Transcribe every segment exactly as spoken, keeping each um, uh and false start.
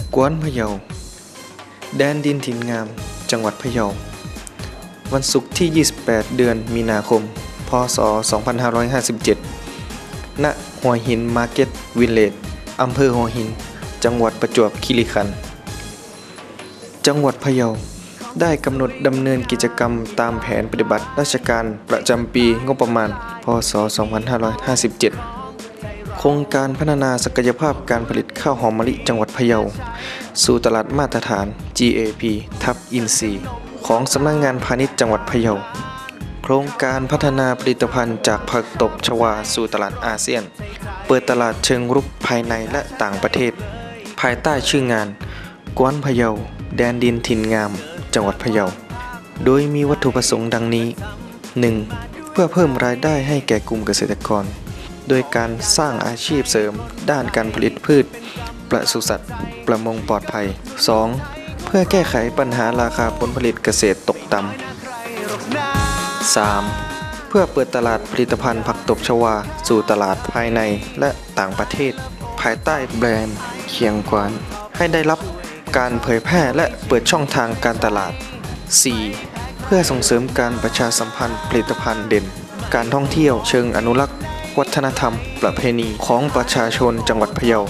กวนพะเยาแดนดินถิ่นงามจังหวัดพะเยาวันศุกร์ที่ยี่สิบแปดเดือนมีนาคมพ.ศ. สองพันห้าร้อยห้าสิบเจ็ดณหัวหินมาร์เก็ตวิลเลจอำเภอหัวหินจังหวัดประจวบคีรีขันธ์จังหวัดพะเยาได้กำหนดดำเนินกิจกรรมตามแผนปฏิบัติราชการประจำปีงบประมาณพ.ศ. สองพันห้าร้อยห้าสิบเจ็ดโครงการพัฒนาศักยภาพการผลิตข้าวหอมมะลิจังหวัดพะเยาสู่ตลาดมาตรฐาน จี เอ พี ทับอินทรีย์ของสำนักงานพาณิชย์จังหวัดพะเยาโครงการพัฒนาผลิตภัณฑ์จากผักตบชวาสู่ตลาดอาเซียนเปิดตลาดเชิงรุกภายในและต่างประเทศภายใต้ชื่องานกวนพะเยาแดนดินถิ่นงามจังหวัดพะเยาโดยมีวัตถุประสงค์ดังนี้ หนึ่ง. เพื่อเพิ่มรายได้ให้แก่กลุ่มเกษตรกรโดยการสร้างอาชีพเสริมด้านการผลิตพืชปศุสัตว์ประมงปลอดภัย สอง. เพื่อแก้ไขปัญหาราคาผลผลิตเกษตรตกต่ำ สาม. เพื่อเปิดตลาดผลิตภัณฑ์ผักตบชวาสู่ตลาดภายในและต่างประเทศภายใต้แบรนด์เคียงกวานให้ได้รับการเผยแพร่และเปิดช่องทางการตลาด สี่. เพื่อส่งเสริมการประชาสัมพันธ์ผลิตภัณฑ์เด่นการท่องเที่ยวเชิงอนุรักษ์วัฒนธรรมประเพณีของประชาชนจังหวัดพะเยา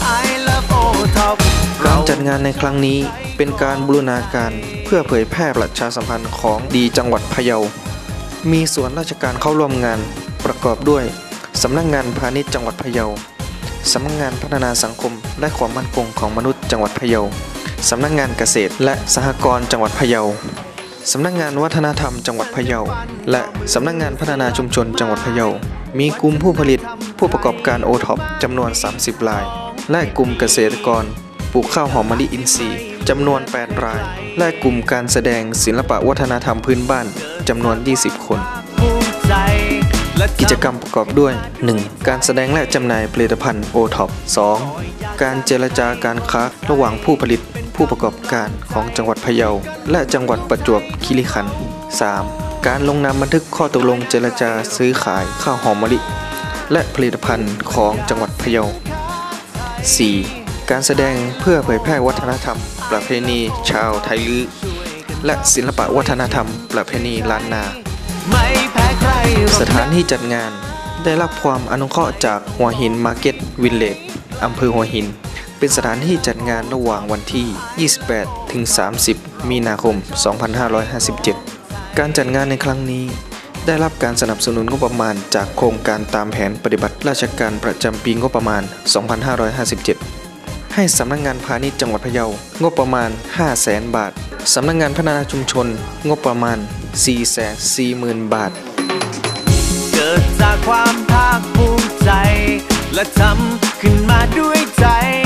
การจัดงานในครั้งนี้เป็นการบูรณาการเพื่อเผยแพร่ประชาสัมพันธ์ของดีจังหวัดพะเยามีส่วนราชการเข้าร่วมงานประกอบด้วยสำนักงานพาณิชย์จังหวัดพะเยาสำนักงานพัฒนาสังคมและความมั่นคงของมนุษย์จังหวัดพะเยาสำนักงานเกษตรและสหกรณ์จังหวัดพะเยาสำนักงานวัฒนธรรมจังหวัดพะเยาและสำนักงานพัฒนาชุมชนจังหวัดพะเยามีกลุ่มผู้ผลิตผู้ประกอบการโอท็อปจำนวนสามสิบรายและกลุ่มเกษตรกรปลูกข้าวหอมมะลิอินทรีย์จำนวนแปดรายและกลุ่มการแสดงศิลปวัฒนธรรมพื้นบ้านจำนวนยี่สิบคนกิจกรรมประกอบด้วย หนึ่ง. การแสดงและจำหน่ายผลิตภัณฑ์โอท็อป สอง. การเจรจาการค้าระหว่างผู้ผลิตผู้ประกอบการของจังหวัดพะเยาและจังหวัดประจวบคีรีขันธ์ สาม. การลงนามบันทึกข้อตกลงเจรจาซื้อขายข้าวหอมมะลิและผลิตภัณฑ์ของจังหวัดพะเยา สี่. การแสดงเพื่อเผยแพร่วัฒนธรรมประเพณีชาวไทยลื้อและศิลปวัฒนธรรมประเพณีล้านนาสถานที่จัดงานได้รับความอนุเคราะห์จากหัวหินมาร์เก็ตวิลเลจอำเภอหัวหินเป็นสถานที่จัดงานระหว่างวันที่ยี่สิบแปดถึงสามสิบมีนาคมสองพันห้าร้อยห้าสิบเจ็ดการจัดงานในครั้งนี้ได้รับการสนับสนุนงบประมาณจากโครงการตามแผนปฏิบัติราชการประจำปีงบประมาณสองพันห้าร้อยห้าสิบเจ็ดให้สำนักงานพาณิชย์จังหวัดพะเยางบประมาณ ห้าแสน บาทสำนักงานพัฒนาชุมชนงบประมาณ สี่แสนสี่หมื่น บาทเกิดจากความภาคภูมิใจและทำขึ้นมาด้วยใจ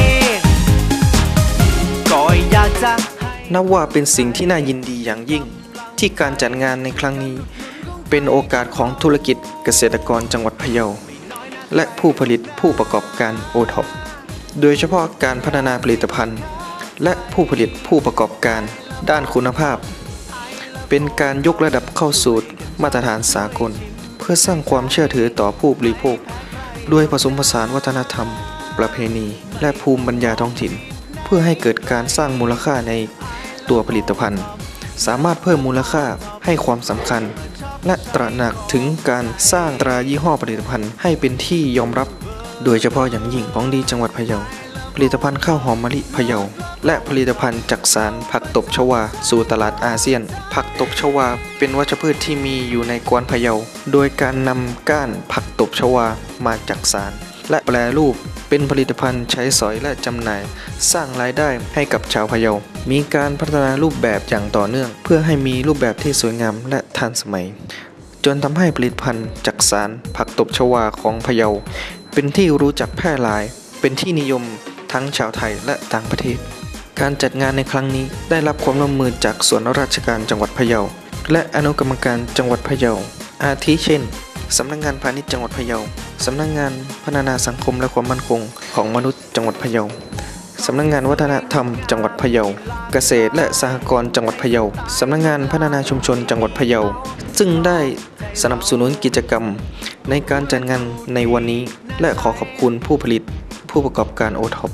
ก็อยากจะนับว่าเป็นสิ่งที่น่ายินดีอย่างยิ่งที่การจัดงานในครั้งนี้เป็นโอกาสของธุรกิจเกษตรกรจังหวัดพะเยาและผู้ผลิตผู้ประกอบการโอท็อปโดยเฉพาะการพัฒนาผลิตภัณฑ์และผู้ผลิตผู้ประกอบการด้านคุณภาพเป็นการยกระดับเข้าสู่มาตรฐานสากลเพื่อสร้างความเชื่อถือต่อผู้บริโภคด้วยผสมผสานวัฒนธรรมประเพณีและภูมิปัญญาท้องถิ่นเพื่อให้เกิดการสร้างมูลค่าในตัวผลิตภัณฑ์สามารถเพิ่มมูลค่าให้ความสำคัญและตระหนักถึงการสร้างตรายี่ห้อผลิตภัณฑ์ให้เป็นที่ยอมรับโดยเฉพาะอย่างยิ่งของดีจังหวัดพะเยาผลิตภัณฑ์ข้าวหอมมะลิพะเยาและผลิตภัณฑ์จักสานผักตบชวาสู่ตลาดอาเซียนผักตบชวาเป็นวัชพืชที่มีอยู่ในกวนพะเยาโดยการนำก้านผักตบชวามาจักสานและแปรรูปเป็นผลิตภัณฑ์ใช้สอยและจำหน่ายสร้างรายได้ให้กับชาวพะเยามีการพัฒนารูปแบบอย่างต่อเนื่องเพื่อให้มีรูปแบบที่สวยงามและทันสมัยจนทำให้ผลิตภัณฑ์จักสานผักตบชวาของพะเยาเป็นที่รู้จักแพร่หลายเป็นที่นิยมทั้งชาวไทยและต่างประเทศการจัดงานในครั้งนี้ได้รับความร่วมมือจากส่วนราชการจังหวัดพะเยาและอนุกรรมการจังหวัดพะเยาอาทิเช่นสำนักงานพาณิชย์จังหวัดพะเยาสำนักงานพัฒนาสังคมและความมั่นคงของมนุษย์จังหวัดพะเยาสำนักงานวัฒนธรรมจังหวัดพะเยาเกษตรและสหกรณ์จังหวัดพะเยาสำนักงานพัฒนาชุมชนจังหวัดพะเยาซึ่งได้สนับสนุนกิจกรรมในการจัดงานในวันนี้และขอขอบคุณผู้ผลิตผู้ประกอบการโอท็อป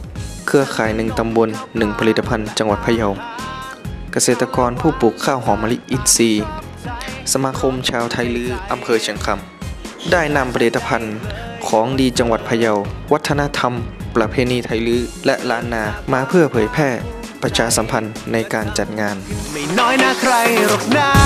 เครือข่ายหนึ่งตำบลหนึ่งผลิตภัณฑ์จังหวัดพะเยาเกษตรกรผู้ปลูกข้าวหอมมะลิอินทรีย์สมาคมชาวไทยลื้ออำเภอเชียงคำได้นำผลิตภัณฑ์ของดีจังหวัดพะเยาวัฒนธรรมประเพณีไทยลื้อและล้านนามาเพื่อเผยแพร่ประชาสัมพันธ์ในการจัดงานไม่น้อยหน้าใครหรอกนะ